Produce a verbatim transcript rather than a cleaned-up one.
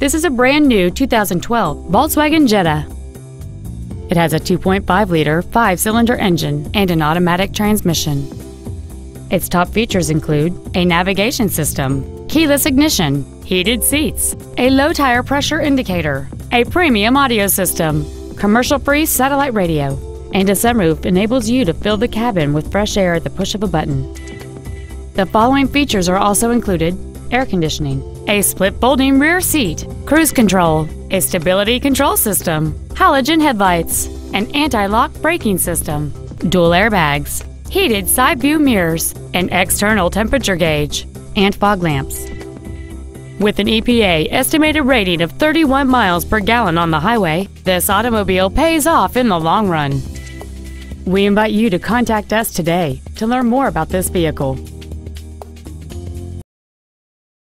This is a brand new two thousand twelve Volkswagen Jetta. It has a two point five liter five-cylinder engine and an automatic transmission. Its top features include a navigation system, keyless ignition, heated seats, a low tire pressure indicator, a premium audio system, commercial-free satellite radio, and a sunroof enables you to fill the cabin with fresh air at the push of a button. The following features are also included: air conditioning, a split folding rear seat, cruise control, a stability control system, halogen headlights, an anti-lock braking system, dual airbags, heated side view mirrors, an external temperature gauge, and fog lamps. With an E P A estimated rating of thirty-one miles per gallon on the highway, this automobile pays off in the long run. We invite you to contact us today to learn more about this vehicle.